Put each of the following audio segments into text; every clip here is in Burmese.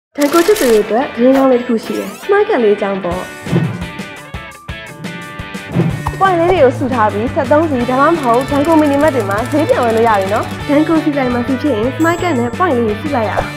Thầy cô chú tự nhiên riêng nhau lên khu xìa, nói cả lý trang bỏ. Quay lấy điều sự thả bí, sẽ đông gì đảm hậu, thầy cô mình đi mất để mà dễ dàng vào nơi này nó. Thầy cô xì lại mà xì chỉnh, nói cả này quay lấy xì lại à.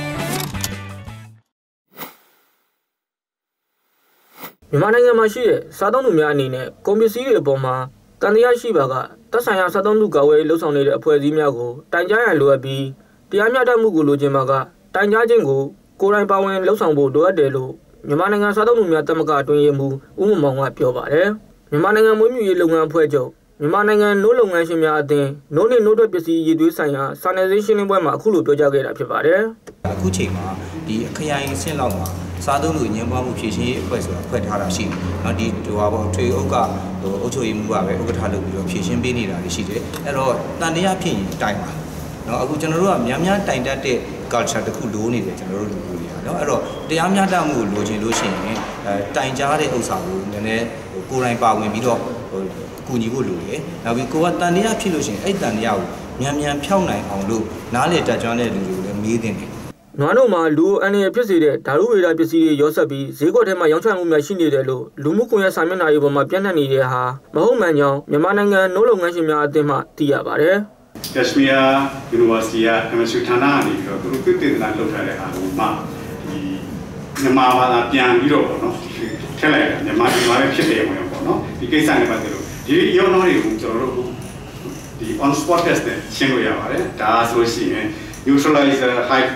မြန်မာနိုင်ငံမှာရှိတဲ့စားသုံးသူများအနေနဲ့ကုန်ပစ္စည်းတွေအပေါ်မှာတန်တရားရှိပါကသက်ဆိုင်ရာစားသုံးသူကာဝယ်လှုပ်ဆောင်နေတဲ့အဖွဲ့အစည်းများကိုတိုင်ကြားရန်လိုအပ်ပြီးတရားမျှတမှုကိုလိုချင်ပါကတိုင်ကြားခြင်းကိုကိုယ်တိုင်ပါဝင်လှုပ်ဆောင်ဖို့လိုအပ်တယ်လို့မြန်မာနိုင်ငံစားသုံးသူများသမဂ္ဂအတွင်းရေးမှူးဦးမောင်ကပြောပါတယ်မြန်မာနိုင်ငံမွေးမြူရေးလုပ်ငန်းအဖွဲ့ချုပ်မြန်မာနိုင်ငံနိုးလုပ်ငန်းရှင်များအသင်းနိုးနှင့်နိုးထွက်ပစ္စည်းရည်သွေးဆိုင်ရာစာနယ်ဇင်းရှင်းလင်းပွဲမှာအခုလိုပြောကြားခဲ့တာဖြစ်ပါတယ်အခုချိန်မှာဒီအခရိုင်ဆင့်လောက်မှာစားသုံးသူညှဉ်းပန်းမှုဖြည့်ရှင်းရေးအဖွဲ့ဆိုတာဖွဲ့ထားတာရှိတယ်။နော်ဒီဟိုပေါ့ထွေအုပ်ကအုပ်ချုပ်ရေးမှူးကပဲဥက္ကဋ္ဌလုပ်ပြီးတော့ဖြည့်ရှင်းပေးနေတာရှိတယ်။အဲ့တော့တန်တရားဖြစ်ရင်တိုင်ပါ။နော်အခုကျွန်တော်တို့ကများများတိုင်တတ်တဲ့ culture တစ်ခုလိုနေတယ်ကျွန်တော်တို့လူမျိုးတွေကနော်အဲ့တော့တရားမျှတမှုကိုလိုချင်လို့ရှိရင်တိုင်ကြားတဲ့ဥစ္စာကိုနည်းနည်းကိုယ်တိုင်ပါဝင်ပြီးတော့ကူညီဖို့လိုတယ်။နောက်ပြီးကိုကတန်တရားဖြစ်လို့ရှိရင်အဲ့တန်တရားကိုမြန်ဖြောက်နိုင်အောင်လို့နားလေတက်ကြွတဲ့လူတွေကိုလည်းမေးတင်တယ်နွားတို့မှာလူအန်ရဖြစ်စေတဲ့ဓာတုဝေဒပစ္စည်းတွေရောဆက်ပြီးဈေးကွက်ထဲမှာရောင်းချမှုများရှိနေတယ်လို့လူမှုကွန်ရက်စာမျက်နှာတွေပေါ်မှာပြန့်နှံ့နေတဲ့ဟာမဟုတ်မှန်ကြောင်းမြန်မာနိုင်ငံနိုးလုပ်ငန်းရှင်များအသင်းမှသိရပါတယ်။ Kashmir University က Chemistry ဌာနကနေပြီးတော့သူတို့ပြည်နာလုပ်ထားတဲ့အားလုံးမှဒီမြန်မာဘာသာပြန်ပြီးတော့ပေါ့နော်ထည့်လိုက်တယ်မြန်မာပြည်မှာပဲဖြစ်တယ်ဝင်ပေါ့နော်ဒီကိစ္စနဲ့ပတ်သက်လို့ဒီရောနော်တွေကိုကျွန်တော်တို့ဒီ on spot test နဲ့ရှင်းလို့ရပါတယ်ဒါဆိုလို့ရှိရင်neutralizer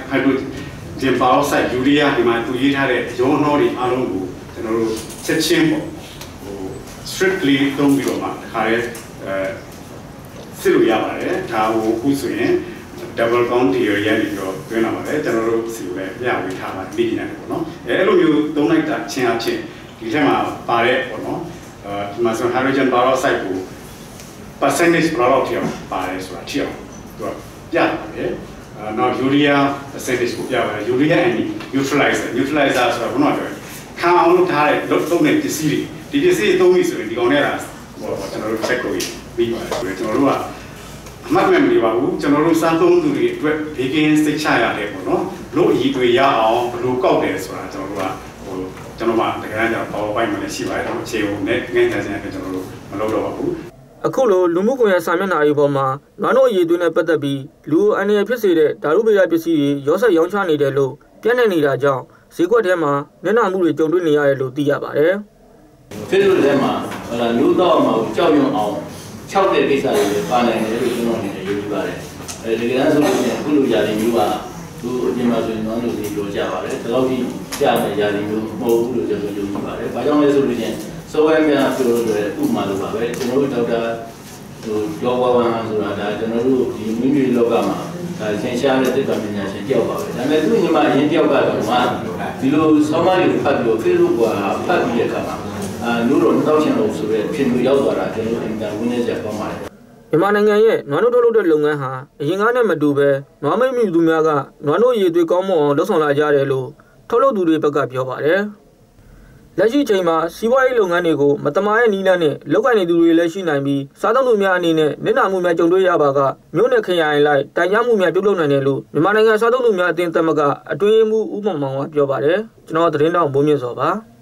hydrogen peroxide urea ဒီမှာသူရေးထားတဲ့ရောနှောတွေအားလုံးကိုကျွန်တော်တို့ချက်ချင်းပေါ့ဟို strictly သုံးပြီးတော့မှတခါရဲစစ်လို့ရပါတယ်ဒါကိုအခုဆိုရင် double count theory ရပြီးတော့တွင်းလာပါတယ်ကျွန်တော်တို့စီကိုလည်းမျှဝေထားပါတယ်မိနေတယ်ပေါ့နော်အဲ့လိုမျိုးသုံးလိုက်တာချင်းအချင်းဒီထက်မှာပါတဲ့ပေါ့နော်ဒီမှာဆို hydrogen peroxide ကို percentage ဘယ်လောက်ထိအောင်ပါတယ်ဆိုတာထိအောင်သူကပြပါတယ်နောက် urea percentage ကိုပြပါတယ် urea and neutralizer ဆိုတာဘုံတော့ပြောခံအောင်လုပ်ထားတဲ့သုံးတဲ့ပစ္စည်းတွေဒီပစ္စည်းသုံးပြီဆိုရင်ဒီကောင်နဲ့ကဟိုကျွန်တော်တို့ check လုပ်ပြီးပါတယ်ကျွန်တော်တို့ကအမှတ်မဲ့မနေပါဘူးကျွန်တော်တို့စားသုံးသူတွေအတွက်ဘေးကင်းစိတ်ချရတယ်ပေါ့နော်လို့အည်တွေရအောင်ဘယ်လိုကောက်တယ်ဆိုတာကျွန်တော်တို့ကဟိုကျွန်တော်မှတကယ်တမ်းကျတော့ PowerPoint မှာလည်းရှိပါတယ်တော့အခြေပုံနဲ့ငင်းချင်တဲ့ကျွန်တော်တို့မလုပ်တော့ပါဘူးအခုလိုလူမှုကွန်ရက်စာမျက်နှာတွေပေါ်မှာနွားတို့အရေးသွေးနဲ့ပတ်သက်ပြီးလူအန္တရာယ်ဖြစ်စေတဲ့ဓာတုဗေဒပစ္စည်းတွေရောဆက်ရောင်းချနေတယ်လို့ပြန့်နှံ့နေတာကြောင့်ဈေးကွက်ထဲမှာမျက်နှာမှုတွေကြုံတွေ့နေရတယ်လို့သိရပါတယ်။ Facebook ထဲမှာလူတော့မှာကြောက်ရွံ့အောင်6တဲ့ကိစ္စတွေပါနိုင်တယ်လို့ကျွန်တော်အနေနဲ့ယုံကြည်ပါတယ်။ဒီကနေ့ဆိုလို့ရှိရင်အခုလိုຢာတွေမျိုးကသူအပြင်မှာဆိုရင်နွားတို့တွေပြောကြပါတယ်။ဒီလောက်ထိကြားနေຢာတွေမျိုးမဟုတ်ဘူးလို့ကျွန်တော်ယုံကြည်ပါတယ်။ဘာကြောင့်လဲဆိုလို့ရှိရင်စောဝဲများပြောလို့လည်းဥပမာလိုပါပဲကျွန်တော်တို့ဒေါက်တာကျော်ဝဝန်းဆိုတာဒါကျွန်တော်တို့ဒီမိမိလောကမှာဒါသင်ရှားတဲ့သစ္စာပညာရှင်တယောက်ပါပဲဒါပေမဲ့သူ့ညီမအရင်တယောက်ကတော့ဒီလိုဆောင်းမတွေကိုဖတ်ပြီး Facebook ကဖတ်ပြီးတဲ့အခါမှာလို့တော့တောက်ချင်လို့ဆိုရဲဖြစ်လို့ရောက်သွားတာကျွန်တော်အင်တာဝင်းနေကြပေါင်းပါတယ်မြန်မာနိုင်ငံရဲ့နွားနို့ထုတ်လုပ်တဲ့လုပ်ငန်းဟာအရင်ကနဲ့မတူပဲနွားမိတ်မြူသူများကနွားနို့ရည်သွေးကောင်းမွန်အောင်လှုပ်ဆောင်လာကြတယ်လို့ထုတ်လုပ်သူတွေဘက်ကပြောပါတယ်လက်ရှိချိန်မှာစီးပွားရေးလုပ်ငန်းတွေကိုမတမားရဲ့နီးလန်းနဲ့လုပ်ကိုင်နေသူတွေလည်းရှိနိုင်ပြီးစားသုံးသူများအနေနဲ့နစ်နာမှုများကြုံတွေ့ရပါကမြို့နယ်ခရိုင်လိုက်တိုင်ကြားမှုများပြုလုပ်နိုင်တယ်လို့မြန်မာနိုင်ငံစားသုံးသူများအသင်းသမဂ္ဂအတွင်းရေးမှူးဦးမောင်ကပြောပါတယ်ကျွန်တော်သတင်းတောက်ဘုံမြင့်စောပါ